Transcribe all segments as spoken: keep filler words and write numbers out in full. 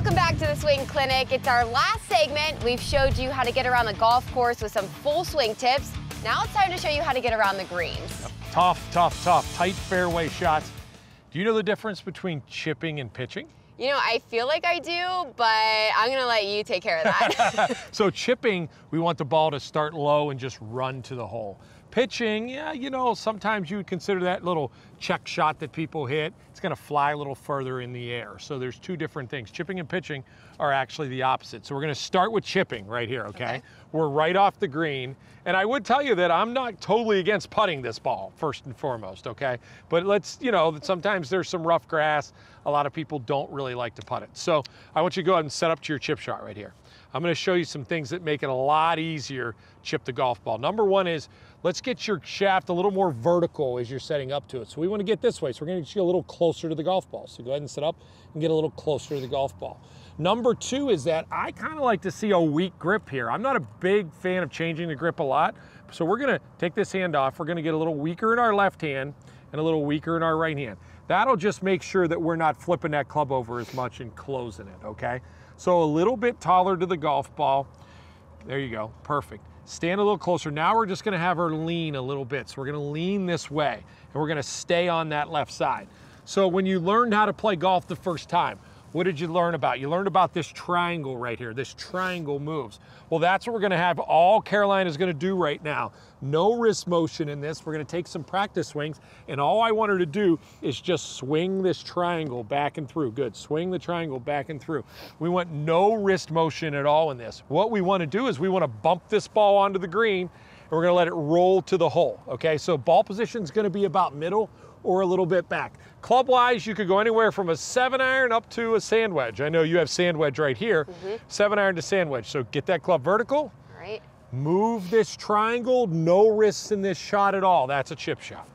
Welcome back to the Swing Clinic. It's our last segment. We've showed you how to get around the golf course with some full swing tips. Now it's time to show you how to get around the greens. Yep. Tough, tough, tough, tight fairway shots. Do you know the difference between chipping and pitching? You know, I feel like I do, but I'm gonna let you take care of that. So chipping, we want the ball to start low and just run to the hole. Pitching, yeah, you know, sometimes you would consider that little check shot that people hit. It's gonna fly a little further in the air. So there's two different things. Chipping and pitching are actually the opposite. So we're gonna start with chipping right here, okay? okay? We're right off the green. And I would tell you that I'm not totally against putting this ball, first and foremost, okay? But let's, you know, sometimes there's some rough grass. A lot of people don't really like to putt it. So I want you to go ahead and set up to your chip shot right here. I'm gonna show you some things that make it a lot easier to chip the golf ball. Number one is, let's get your shaft a little more vertical as you're setting up to it. So we wanna get this way, so we're gonna get you a little closer to the golf ball. So go ahead and set up and get a little closer to the golf ball. Number two is that I kinda like to see a weak grip here. I'm not a big fan of changing the grip a lot, so we're gonna take this hand off. We're gonna get a little weaker in our left hand and a little weaker in our right hand. That'll just make sure that we're not flipping that club over as much and closing it, okay? So a little bit taller to the golf ball. There you go, perfect. Stand a little closer. Now we're just gonna have her lean a little bit. So we're gonna lean this way and we're gonna stay on that left side. So when you learned how to play golf the first time, what did you learn about? You learned about this triangle right here. This triangle moves. Well, that's what we're gonna have all Carolina's gonna do right now. No wrist motion in this. We're gonna take some practice swings, and all I want her to do is just swing this triangle back and through. Good, swing the triangle back and through. We want no wrist motion at all in this. What we wanna do is we wanna bump this ball onto the green, and we're gonna let it roll to the hole, okay? So ball position is gonna be about middle or a little bit back. Club-wise, you could go anywhere from a seven iron up to a sand wedge. I know you have sand wedge right here, mm-hmm. seven iron to sand wedge. So get that club vertical. All right. Move this triangle, no risks in this shot at all. That's a chip shot.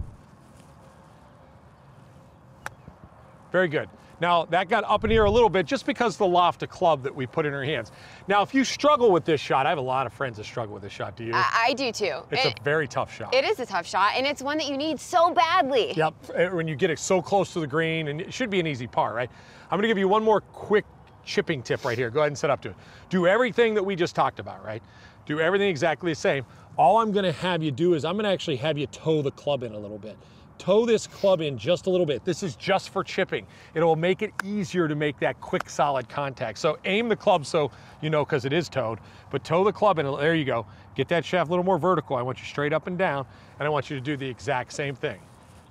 Very good. Now that got up in the air a little bit just because of the loft of club that we put in her hands. Now if you struggle with this shot, I have a lot of friends that struggle with this shot, do you? I, I do too. It's it, a very tough shot. It is a tough shot, and it's one that you need so badly. Yep, when you get it so close to the green, and it should be an easy par, right? I'm gonna give you one more quick chipping tip right here. Go ahead and set up to it. Do everything that we just talked about, right? Do everything exactly the same. All I'm gonna have you do is I'm gonna actually have you toe the club in a little bit. Toe this club in just a little bit. This is just for chipping. It will make it easier to make that quick, solid contact. So aim the club so you know, because it is toed, but toe the club in, there you go. Get that shaft a little more vertical. I want you straight up and down, and I want you to do the exact same thing.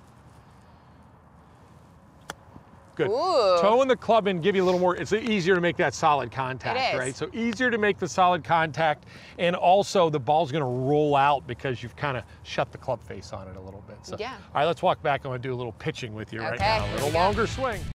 Good. Ooh. Toeing the club in, give you a little more, it's easier to make that solid contact, right? So easier to make the solid contact, and also the ball's gonna roll out because you've kind of shut the club face on it a little bit. So, yeah. All right, let's walk back. I'm gonna do a little pitching with you okay, right now. A little longer swing.